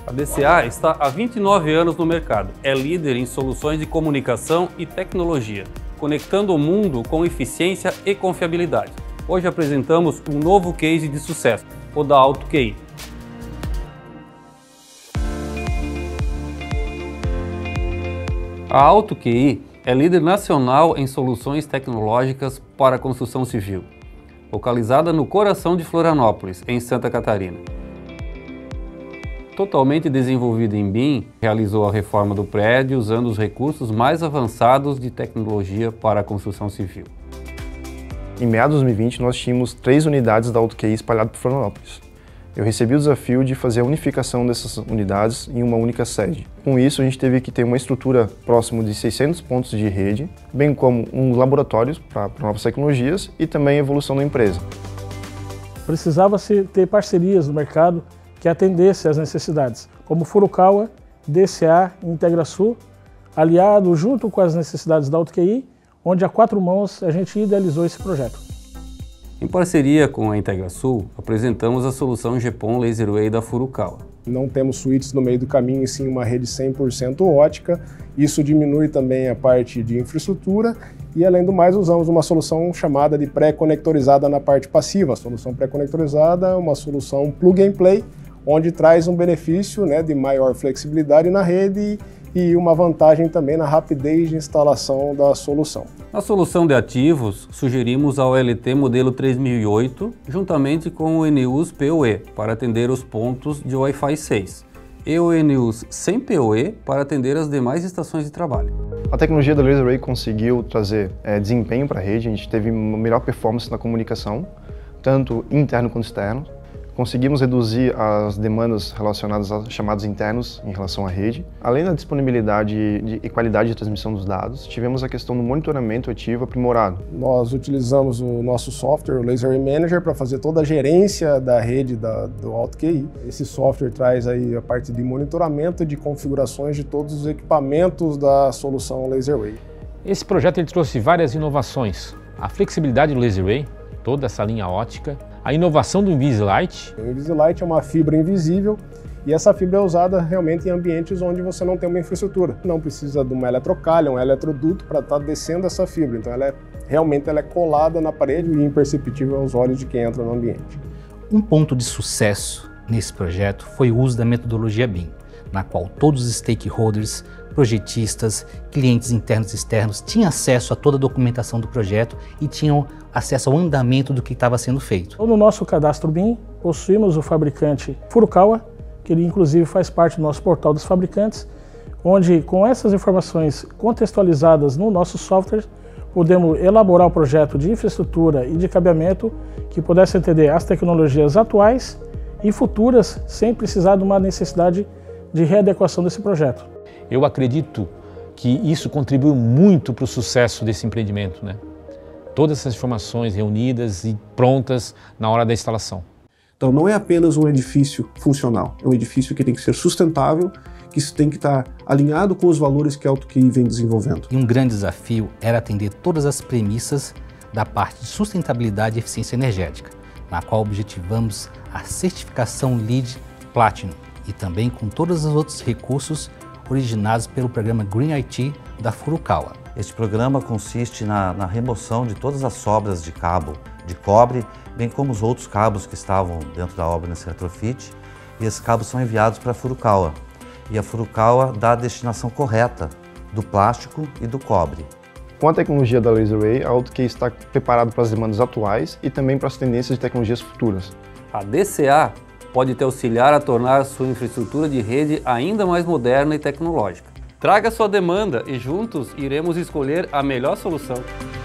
A DCA está há 29 anos no mercado. É líder em soluções de comunicação e tecnologia, conectando o mundo com eficiência e confiabilidade. Hoje apresentamos um novo case de sucesso, o da AutoQI. A AutoQI é líder nacional em soluções tecnológicas para a construção civil, localizada no coração de Florianópolis, em Santa Catarina. Totalmente desenvolvida em BIM, realizou a reforma do prédio usando os recursos mais avançados de tecnologia para a construção civil. Em meados de 2020, nós tínhamos 3 unidades da AutoQI espalhadas por Florianópolis. Eu recebi o desafio de fazer a unificação dessas unidades em uma única sede. Com isso, a gente teve que ter uma estrutura próximo de 600 pontos de rede, bem como uns laboratórios para novas tecnologias e também a evolução da empresa. Precisava-se ter parcerias no mercado que atendessem às necessidades, como Furukawa, DCA e IntegraSul, aliado junto com as necessidades da AutoQI, onde a 4 mãos a gente idealizou esse projeto. Em parceria com a IntegraSul, apresentamos a solução GPON LaserWay da Furukawa. Não temos suítes no meio do caminho, e sim uma rede 100% ótica. Isso diminui também a parte de infraestrutura e, além do mais, usamos uma solução chamada de pré-conectorizada na parte passiva. A solução pré-conectorizada é uma solução plug and play, onde traz um benefício, de maior flexibilidade na rede e uma vantagem também na rapidez de instalação da solução. Na solução de ativos, sugerimos a OLT modelo 3008, juntamente com o NUS PoE, para atender os pontos de Wi-Fi 6, e o NUS sem PoE para atender as demais estações de trabalho. A tecnologia da LaserWay conseguiu trazer desempenho para a rede, a gente teve uma melhor performance na comunicação, tanto interno quanto externo. Conseguimos reduzir as demandas relacionadas a chamados internos em relação à rede. Além da disponibilidade e qualidade de transmissão dos dados, tivemos a questão do monitoramento ativo aprimorado. Nós utilizamos o nosso software, o LaserWay Manager, para fazer toda a gerência da rede do AutoQI. Esse software traz aí a parte de monitoramento e de configurações de todos os equipamentos da solução LaserWay. Esse projeto ele trouxe várias inovações. A flexibilidade do LaserWay, toda essa linha ótica, a inovação do Invisilight. O Invisilight é uma fibra invisível e essa fibra é usada realmente em ambientes onde você não tem uma infraestrutura. Não precisa de uma eletrocalha, um eletroduto para estar descendo essa fibra. Então realmente ela é colada na parede e imperceptível aos olhos de quem entra no ambiente. Um ponto de sucesso nesse projeto foi o uso da metodologia BIM, na qual todos os stakeholders, projetistas, clientes internos e externos tinham acesso a toda a documentação do projeto e tinham acesso ao andamento do que estava sendo feito. No nosso cadastro BIM, possuímos o fabricante Furukawa, que ele inclusive faz parte do nosso portal dos fabricantes, onde com essas informações contextualizadas no nosso software, podemos elaborar o projeto de infraestrutura e de cabeamento que pudesse atender às tecnologias atuais e futuras, sem precisar de uma necessidade de readequação desse projeto. Eu acredito que isso contribuiu muito para o sucesso desse empreendimento, Todas essas informações reunidas e prontas na hora da instalação. Então não é apenas um edifício funcional, é um edifício que tem que ser sustentável, que tem que estar alinhado com os valores que a AutoQI vem desenvolvendo. E um grande desafio era atender todas as premissas da parte de sustentabilidade e eficiência energética, na qual objetivamos a certificação LEED Platinum e também com todos os outros recursos originados pelo programa Green IT da Furukawa. Este programa consiste na remoção de todas as sobras de cabo de cobre, bem como os outros cabos que estavam dentro da obra nesse retrofit, e esses cabos são enviados para a Furukawa. E a Furukawa dá a destinação correta do plástico e do cobre. Com a tecnologia da LaserWay, a AutoQI está preparada para as demandas atuais e também para as tendências de tecnologias futuras. A DCA pode te auxiliar a tornar sua infraestrutura de rede ainda mais moderna e tecnológica. Traga sua demanda e juntos iremos escolher a melhor solução.